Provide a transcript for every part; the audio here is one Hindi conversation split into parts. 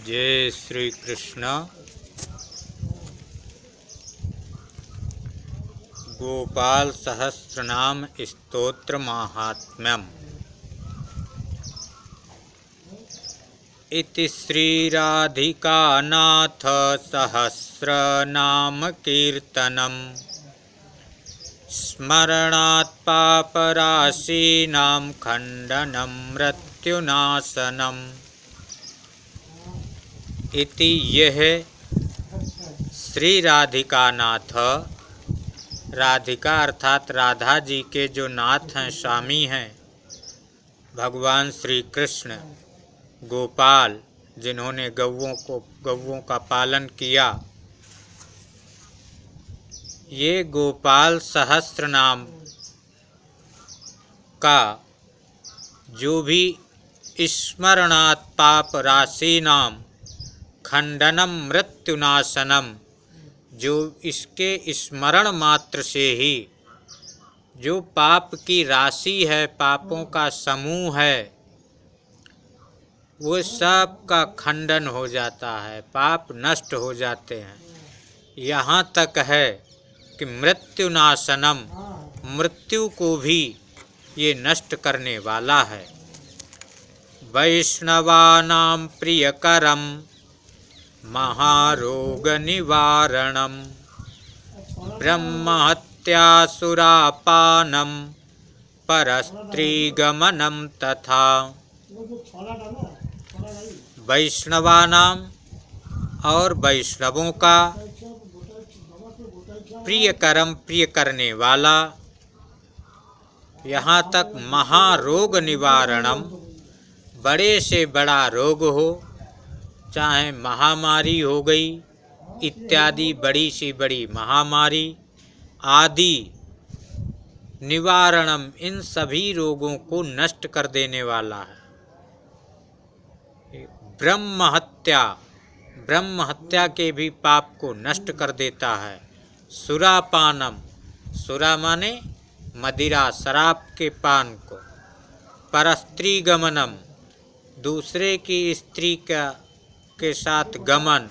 जय श्री कृष्ण। गोपाल सहस्रनाम स्तोत्र माहात्म्यम। इति श्री राधिकानाथ सहस्रनाम कीर्तनम स्मरणात् पापराशीनां खंडनं मृत्युनाशनम्। इति यह श्री राधिकानाथ, राधिका अर्थात राधा जी के जो नाथ हैं, स्वामी हैं, भगवान श्री कृष्ण गोपाल, जिन्होंने गौओं का पालन किया, ये गोपाल सहस्र नाम का जो भी स्मरणात् पाप राशि नाम खंडनम मृत्युनाशनम, जो इसके स्मरण मात्र से ही जो पाप की राशि है, पापों का समूह है, वो सब का खंडन हो जाता है, पाप नष्ट हो जाते हैं। यहाँ तक है कि मृत्युनाशनम, मृत्यु को भी ये नष्ट करने वाला है। वैष्णवानां प्रियकरम महारोग निवारणम ब्रह्महत्यासुरापानम परस्त्रीगमनम तथा। वैष्णवानाम और वैष्णवों का प्रियकरम, प्रिय करने वाला, यहाँ तक महारोग निवारणम, बड़े से बड़ा रोग हो, चाहे महामारी हो गई इत्यादि, बड़ी से बड़ी महामारी आदि, निवारणम, इन सभी रोगों को नष्ट कर देने वाला है। ब्रह्महत्या, ब्रह्महत्या के भी पाप को नष्ट कर देता है। सुरापानम, सुरा माने मदिरा, शराब के पान को। परस्त्री गमनम, दूसरे की स्त्री के साथ गमन।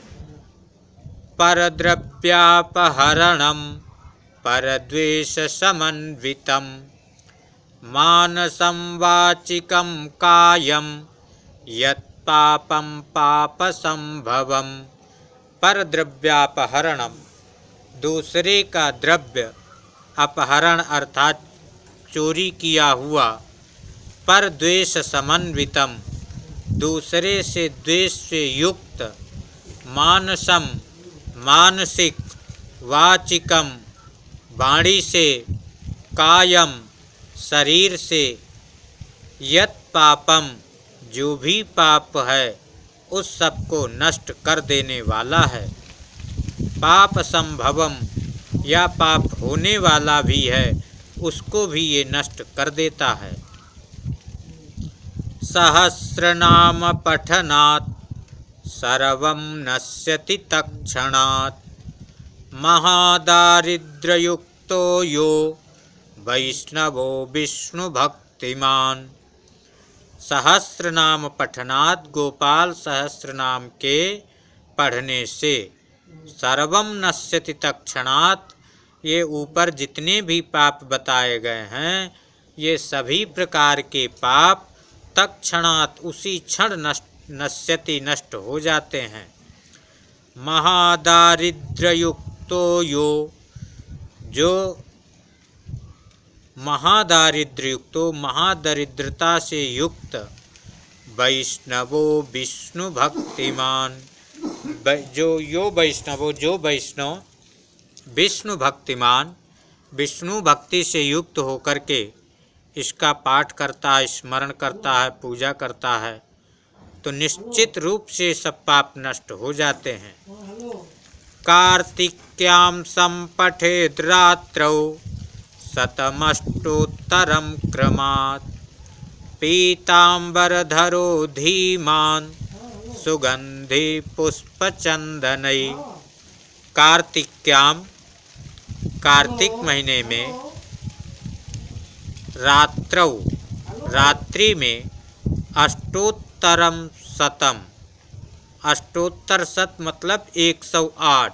परद्रव्यापहरणम परद्वेष समन्वितम मानसं वाचिकं कायं यत्पापं पापसंभवम। परद्रव्यापहरणम, दूसरे का द्रव्य अपहरण अर्थात चोरी किया हुआ। परद्वेष समन्वितम, दूसरे से द्वेष से युक्त। मानसम, मानसिक। वाचिकम, वाणी से। कायम, शरीर से। यत पापम, जो भी पाप है उस सब को नष्ट कर देने वाला है। पाप संभवम, या पाप होने वाला भी है, उसको भी ये नष्ट कर देता है। सहस्रनाम पठनात् सर्वं नश्यति तत्क्षणात् महादारिद्र्ययुक्तो यो वैष्णवो विष्णु भक्तिमान। सहस्रनाम पठनात्, गोपाल सहस्रनाम के पढ़ने से, सर्वं नश्यति तत्क्षणात्, ये ऊपर जितने भी पाप बताए गए हैं, ये सभी प्रकार के पाप तत्क्षणात्, उसी क्षण नश्यति, नष्ट हो जाते हैं। महादारिद्र्ययुक्तो यो, जो महादारिद्र्ययुक्तो, महादरिद्रता से युक्त। वैष्णवो विष्णु भक्तिमान, जो वैष्णव विष्णु भक्तिमान, विष्णु भक्ति से युक्त होकर के इसका पाठ करता है, स्मरण करता है, पूजा करता है, तो निश्चित रूप से सब पाप नष्ट हो जाते हैं। कार्तिक्यां संपठेत् रात्रौ शतमष्टोत्तरं क्रमात् पीताम्बरधरो धीमान् सुगंधि पुष्पचंदनै। कार्तिक्याम, कार्तिक महीने में, रात्रौ, रात्रि में, अष्टोत्तरम शतम, अष्टोत्तर शत मतलब 108।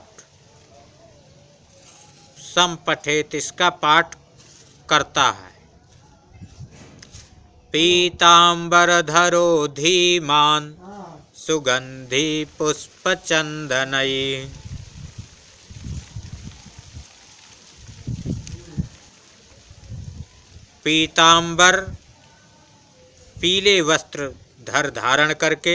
संपठेत इसका पाठ करता है। पीतांबरधरो धीमान सुगंधि पुष्पचंदनई। पीतांबर पीले वस्त्र धारण करके,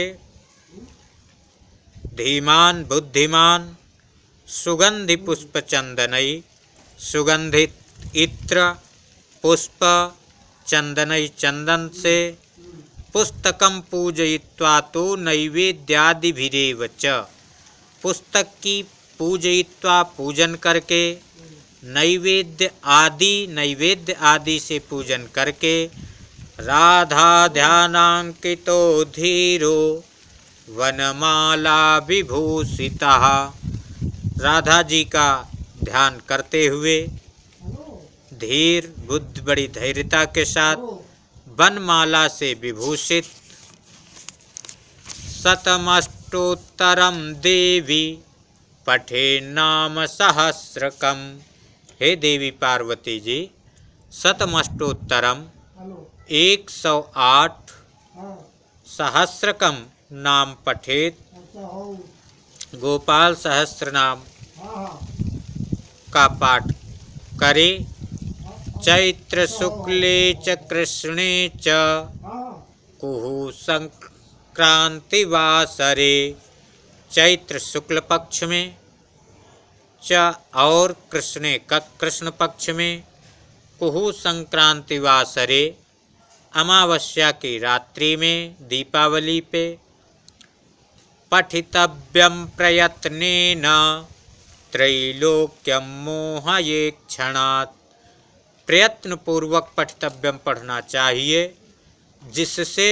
धीमान बुद्धिमान, सुगंधि पुष्प चंदनई सुगंधित इत्र पुष्प चंदनई चंदन से, पुस्तकम पूजयित्वा तो नैवेद्यादिभिरेव च पुस्तक की पूजयित्वा पूजन करके, नैवेद्य आदि से पूजन करके, राधा ध्यानांकितो धीरो वनमाला विभूषिता। राधा जी का ध्यान करते हुए धीर बुद्ध बड़ी धैर्यता के साथ वनमाला से विभूषित, शतमष्टोत्तरम देवी पठे नाम सहस्रकम। हे देवी पार्वती जी, शतमष्टोत्तरम 108 सहस्रकम नाम पठेत, गोपाल सहस्र नाम का पाठ करे। चैत्र शुक्ले च कृष्णे च कुहु संक्रांति वासरे। चैत्र शुक्ल पक्ष में च और कृष्ण पक्ष में, कुहु संक्रांति वासरे अमावस्या की रात्रि में, दीपावली पे, पठितव्यम प्रयत्नेन त्रैलोक्यम मोहये क्षणात्। प्रयत्न पूर्वक पठितव्यम पढ़ना चाहिए, जिससे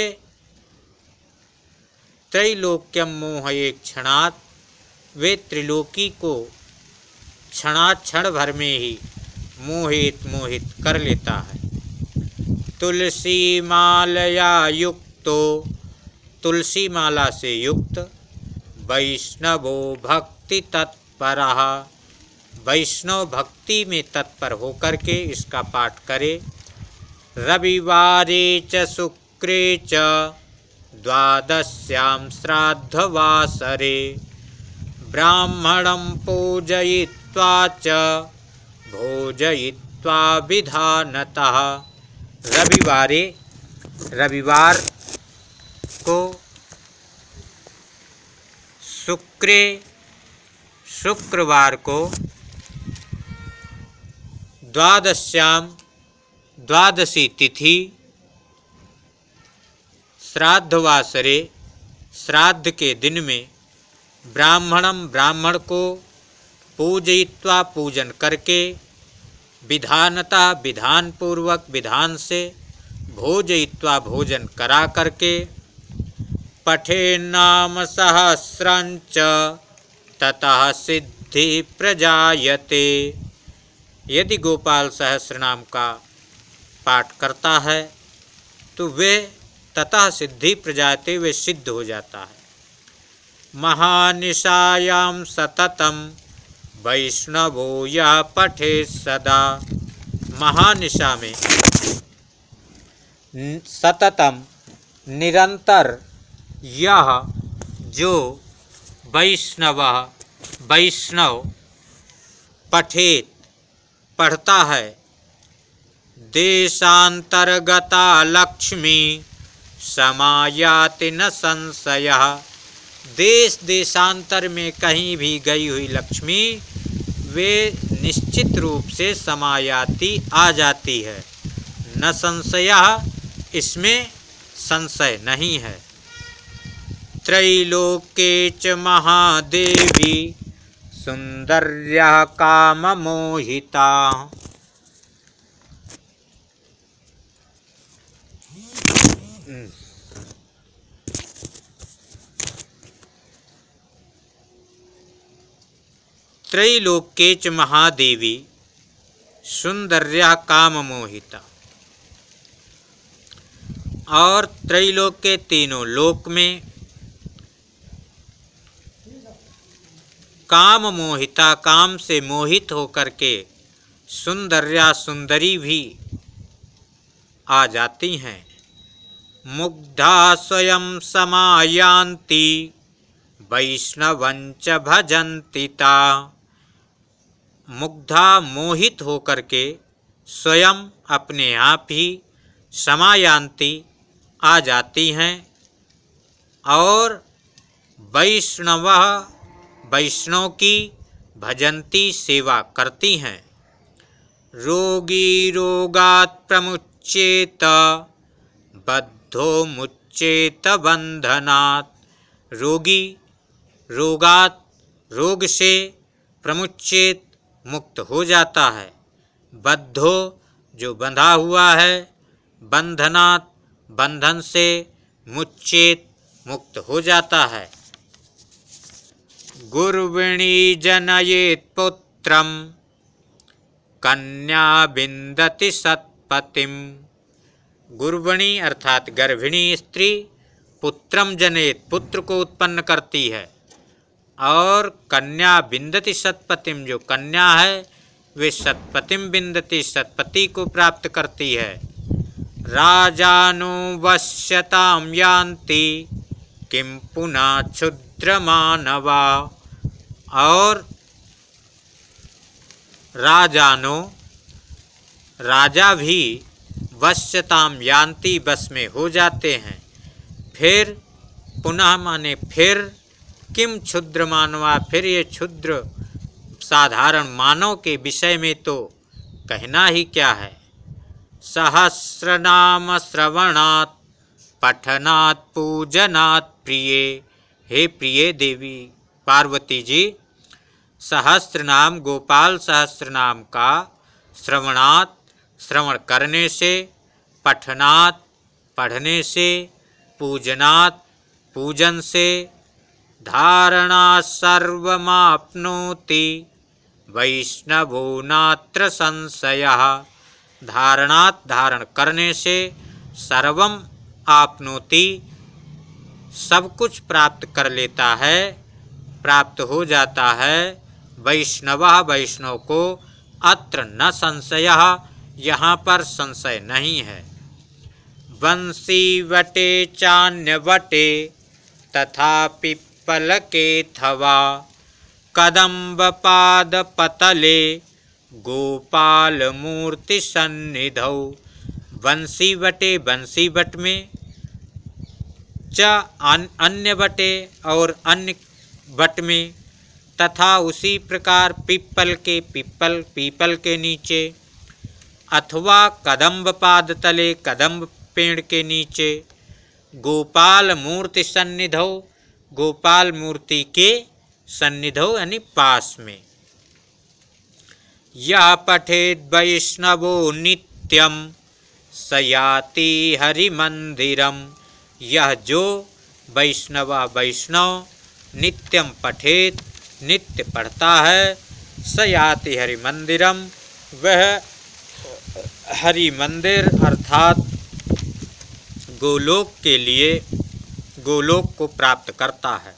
त्रैलोक्यम मोहये क्षणात् वे त्रिलोकी को क्षणाक्षण भर में ही मोहित कर लेता है। तुलसी मालया युक्तो तुलसी माला से युक्त, वैष्णवो भक्ति तत्परः वैष्णव भक्ति में तत्पर होकर के इसका पाठ करे। रविवारे च शुक्रे च द्वादश्यां श्राद्धवासरे ब्राह्मणं पूजयित्वा च भोजयित्वा विधानतः। रविवार को, शुक्रवार को, द्वादशी तिथि, श्राद्धवासरे श्राद्ध के दिन में, ब्राह्मण को, पूजयित्वा पूजन करके, विधानतः विधान पूर्वक विधान से, भोजयित्वा भोजन करा करके, पठे नाम सहस्रंच ततः सिद्धि प्रजायते। यदि गोपाल सहस्र नाम का पाठ करता है तो वे ततः सिद्धि प्रजायते, वे सिद्ध हो जाता है। महानिशायां सततम वैष्णवो यः पठे सदा। महानिशा में सततम निरंतर यह जो वैष्णव पठेत पढ़ता है, देशांतर्गता लक्ष्मी समायाति न संशयः। देश देशांतर में कहीं भी गई हुई लक्ष्मी वे निश्चित रूप से समायाति आ जाती है। न संशयः, इसमें संशय नहीं है। त्रैलोक्ये च महादेवी सुंदर्या काम मोहिता। त्रैलोक्ये च महादेवी सुंदर्या काम मोहिता। और त्रैलोक के तीनों लोक में काम मोहिता, काम से मोहित होकर के सुंदर्या, सुंदरी भी आ जाती हैं। मुग्धा स्वयं समायान्ति वैष्णवंच भजन्ति ता। मुग्धा, मोहित होकर के स्वयं अपने आप ही समायान्ति, आ जाती हैं और वैष्णव, वैष्णव की भजन्ति, सेवा करती हैं। रोगी रोगात् प्रमुच्येत बद्धो मुच्येत बंधनात्। रोगी रोगात्, रोग से, प्रमुच्येत, मुक्त हो जाता है। बद्धो, जो बंधा हुआ है, बंधनात्, बंधन से, मुच्येत, मुक्त हो जाता है। गुर्विणी जनयेत् पुत्रम कन्या विन्दति सत्पतिम। गुर्विणी अर्थात गर्भिणी स्त्री पुत्रम जनेत, पुत्र को उत्पन्न करती है। और कन्या विन्दति सत्पतिम, जो कन्या है वे सत्पतिम विन्दति, सत्पति को प्राप्त करती है। राजानो वश्यताम यान्ति किम पुनः क्षुद्र मानवा। और राजानो, राजा भी वश्यताम यान्ति, बस में हो जाते हैं। फिर पुनः माने फिर, किम क्षुद्र मानवा, फिर ये क्षुद्र साधारण मानव के विषय में तो कहना ही क्या है। सहस्रनाम श्रवणात् पठनात् पूजनात् प्रिये। हे प्रिय देवी पार्वती जी, सहस्त्र नाम, गोपाल सहस्त्र नाम का श्रवणात्, श्रवण करने से, पठनात्, पढ़ने से, पूजनात्, पूजन से, धारणा सर्वमाप्नोति वैष्णवो नात्र संशयः। धारणात्, धारण करने से, सर्वम आपनोति, सब कुछ प्राप्त कर लेता है, प्राप्त हो जाता है। वैष्णवः, वैष्णव को, अत्र न संशयः, यहाँ पर संशय नहीं है। वंशी वटे चान्यवटे तथा पिप्पलके थवा कदम्ब पाद पतले गोपाल मूर्ति सन्निधौ। वंशी वटे, बंसी वट में, च अन्य वटे, और अन्य वट में, तथा उसी प्रकार पिप्पल के, पीपल के नीचे, अथवा कदम्ब पाद तले, कदम्ब पेड़ के नीचे, गोपाल मूर्ति सन्निधौ, गोपाल मूर्ति के सन्निधौ यानी पास में। यह पठेद वैष्णवो नित्यम सयाति हरि मंदिरम। यह जो वैष्णव, वैष्णव नित्यम पठेत, नित्य पढ़ता है, सयाति हरि मंदिरम, वह हरि मंदिर अर्थात गोलोक के लिए, गोलोक को प्राप्त करता है।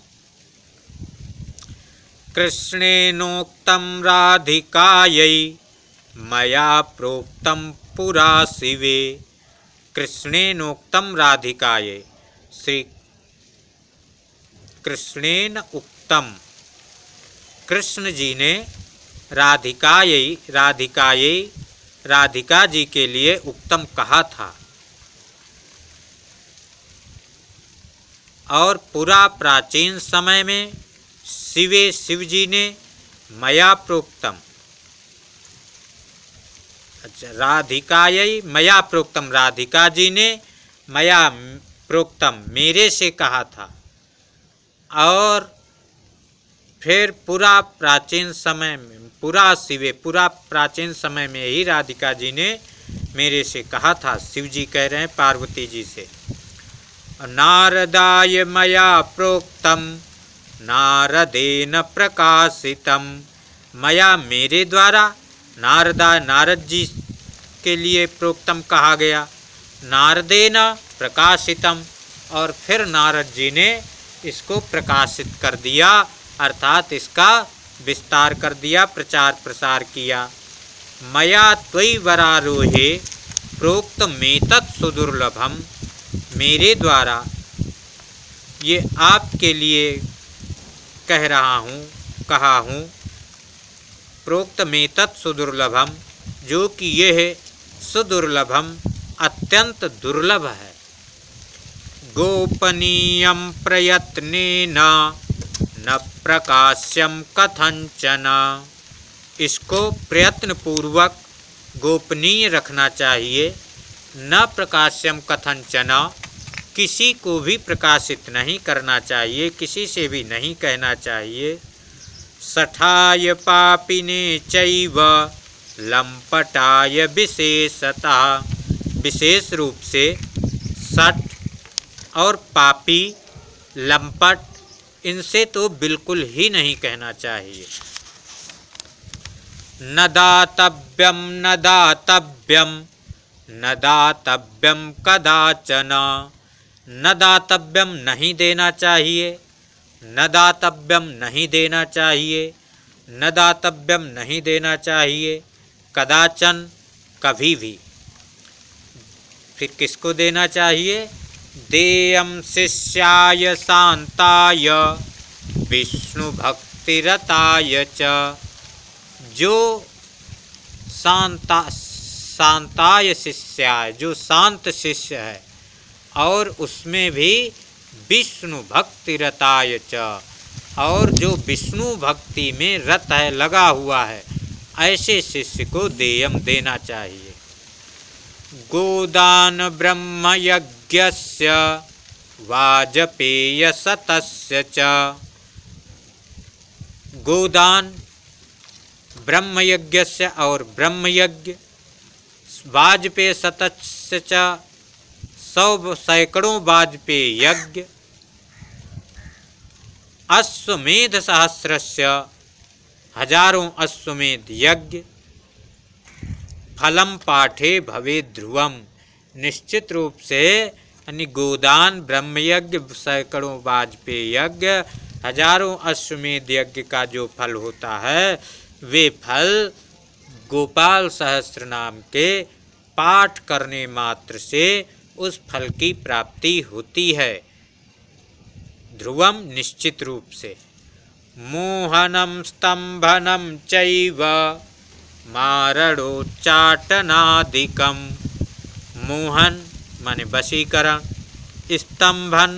कृष्णेनोक्तं राधिकायै मया प्रोक्तं पुरा शिवे। कृष्णेनोक्तं राधिकायै, श्री कृष्णेन उक्तम, कृष्ण जी ने राधिकायै, राधिकायै, राधिका जी के लिए उक्तम कहा था। और पूरा प्राचीन समय में शिवे, शिव जी ने मया प्रोक्तम, अच्छा, राधिकायै मया प्रोक्तम, राधिका जी ने मया प्रोक्तम, मेरे से कहा था। और फिर पूरा प्राचीन समय में, पूरा शिवे, पूरा प्राचीन समय में ही राधिका जी ने मेरे से कहा था। शिव जी कह रहे हैं पार्वती जी से। नारदाय मया प्रोक्तम नारदेन प्रकाशितम। मया, मेरे द्वारा, नारदा, नारद जी के लिए प्रोक्तम कहा गया, नारदेन प्रकाशितम, और फिर नारद जी ने इसको प्रकाशित कर दिया, अर्थात इसका विस्तार कर दिया, प्रचार प्रसार किया। मया त्वयि वरारोहे प्रोक्त मेतत् सुदुर्लभम, मेरे द्वारा ये आपके लिए कहा हूँ, प्रोक्त मेतत् सुदुर्लभम, जो कि यह सुदुर्लभम अत्यंत दुर्लभ है। गोपनीयं प्रयत्नेन न प्रकाश्यम कथंचन, इसको प्रयत्न पूर्वक गोपनीय रखना चाहिए। न प्रकाश्यम कथंचन, किसी को भी प्रकाशित नहीं करना चाहिए, किसी से भी नहीं कहना चाहिए। सठाय पापिने चैव लंपटाय विशेषतः, विशेष रूप से सठ और पापी, लंपट, इनसे तो बिल्कुल ही नहीं कहना चाहिए। न दातव्यम न दातव्यम न दातव्यम कदाचन, न दातव्यम नहीं देना चाहिए, न दातव्यम नहीं देना चाहिए, न दातव्यम नहीं देना चाहिए, कदाचन कभी भी। फिर किसको देना चाहिए? देयम शिष्याय शांताय विष्णु भक्तिरताय च, जो शांताय शिष्याय, जो शांत शिष्य है और उसमें भी विष्णु भक्तिरताय च, और जो विष्णु भक्ति में रत है, लगा हुआ है, ऐसे शिष्य को देयम देना चाहिए। गोदान ब्रह्म यज्ञस्य वाजपेय सतस्य च, गोदान ब्रह्म यज्ञस्य और ब्रह्म यज्ञ, वाजपेय सतस्य च, 100 सैकड़ों वाजपेय यज्ञ, अश्वमेध सहस्रस्य, हजारों अश्वमेध यज्ञ, फलम पाठे भवे ध्रुवम, निश्चित रूप से यानी गोदान, ब्रह्मयज्ञ, सैकड़ों वाजपेय यज्ञ, हजारों अश्वमेध यज्ञ का जो फल होता है, वे फल गोपाल सहस्त्र नाम के पाठ करने मात्र से उस फल की प्राप्ति होती है। ध्रुवम, निश्चित रूप से। मोहनम स्तंभनम चैव मारणोच्चाटनादिकम, मोहन माने वशीकरण, स्तंभन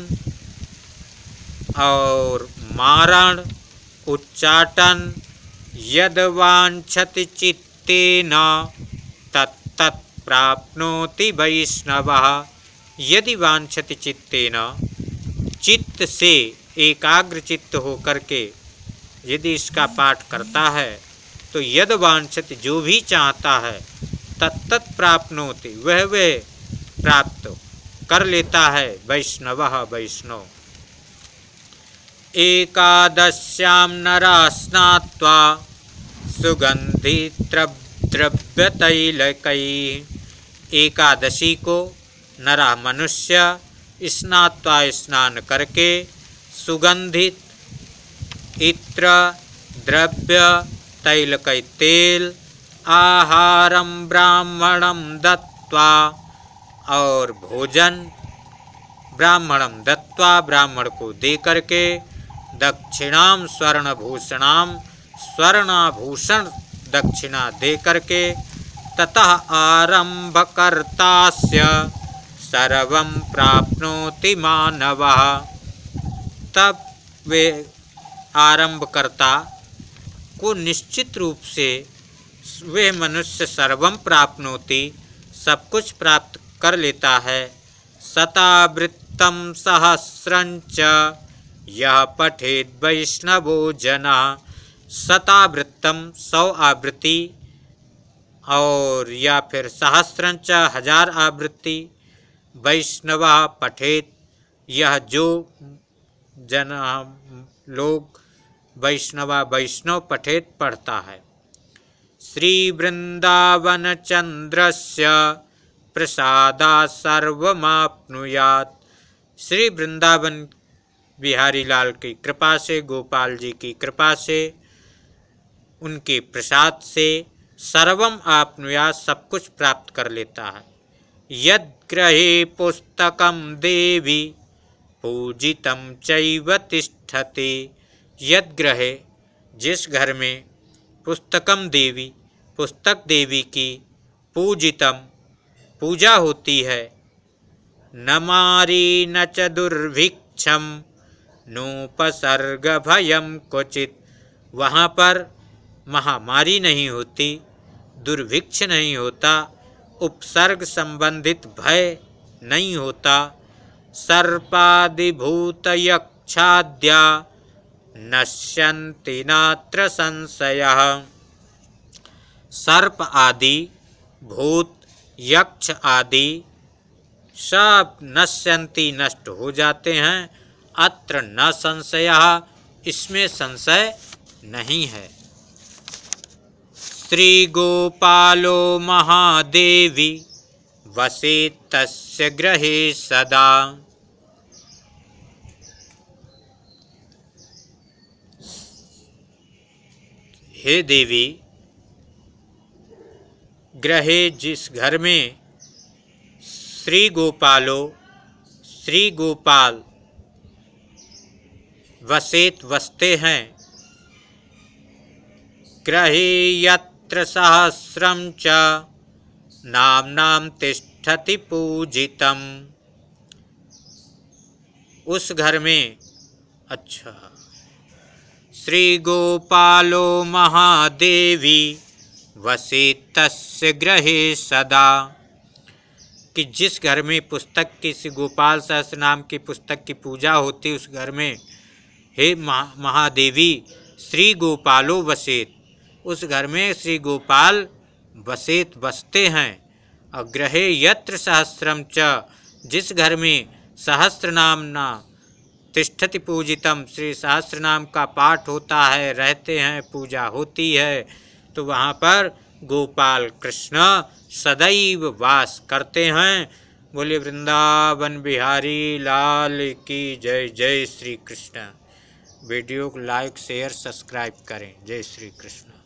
और मारण, उच्चाटन, यद वांछति चित्तेन तत्तत् प्राप्नोति वैष्णवः, यदि वांछति चित्तेन, चित्त से एकाग्र चित्त होकर के यदि इसका पाठ करता है तो यद वांछति, जो भी चाहता है, तत्तत् प्राप्नोति, वह प्राप्त कर लेता है, वैष्णवः, वैष्णव। एकादश्यां नरा स्नात्वा सुगन्धिद्रव्यतैलकैः, एकादशी को नरा मनुष्य स्नात्वा स्नान करके, सुगंधित इत्र द्रव्य तैलकई तेल, आहारम ब्राह्मणम दत्वा, और भोजन ब्राह्मणम दत्वा, ब्राह्मण को दे करके, दक्षिणाम स्वर्णभूषणाम, स्वर्णाभूषण दक्षिणा दे करके, ततः आरंभकर्तास्य सर्वं प्राप्नोति मानवः, तब वे आरंभकर्ता को निश्चित रूप से वे मनुष्य सर्वं प्राप्नोति, सब कुछ प्राप्त कर लेता है। शतावृत्तं सहस्रंच यह पठेद वैष्णवो जनः, शतावृत्तम 100 आवृत्ति, और या फिर सहस्रंच 1000 आवृत्ति, वैष्णवा पठेत, यह जो जन लोग वैष्णवा, वैष्णव पठेत पढ़ता है। श्री वृंदावन चंद्रस्य प्रसादा सर्वमाप्नुयात्, श्री वृंदावन बिहारी लाल की कृपा से, गोपाल जी की कृपा से उनके प्रसाद से सर्वम आपनुयात्, सब कुछ प्राप्त कर लेता है। यद गृहे पुस्तकम देवी पूजितम चैव तिष्ठति। यद गृहे, जिस घर में पुस्तकम देवी, पुस्तक देवी की पूजितम, पूजा होती है, न मारी न च दुर्भिक्षम नोपसर्ग भयम क्वचित, वहाँ पर महामारी नहीं होती, दुर्भिक्ष नहीं होता, उपसर्ग संबंधित भय नहीं होता। सर्पादिभूत यक्षाद्या नश्यन्ति नात्र संशयः। सर्प आदि, भूत, यक्ष आदि सब नश्यन्ति, नष्ट हो जाते हैं। अत्र न संशयः, इसमें संशय नहीं है। श्री गोपालो महादेवी वसेत् तस्य गृहे सदा। हे देवी, गृहे, जिस घर में श्री गोपालो, श्री गोपाल वसेत, वसते हैं, गृहे यत्र सहस्रम च नाम्नां तिष्ठति पूजितम। उस घर में, अच्छा, श्री गोपालो महादेवी वसेत् तस्य गृहे सदा, कि जिस घर में पुस्तक की, श्री गोपाल सहस्त्र नाम की पुस्तक की पूजा होती, उस घर में हे महादेवी श्री गोपालो वसेत्, उस घर में श्री गोपाल वसेत, बसते हैं। और गृहे यत्र सहस्रम च, जिस घर में सहस्त्र नाम ना तिष्ठति पूजितम, श्री सहस्त्र नाम का पाठ होता है, रहते हैं, पूजा होती है, तो वहाँ पर गोपाल कृष्ण सदैव वास करते हैं। बोले वृंदावन बिहारी लाल की जय। जय श्री कृष्ण। वीडियो को लाइक शेयर सब्सक्राइब करें। जय श्री कृष्ण।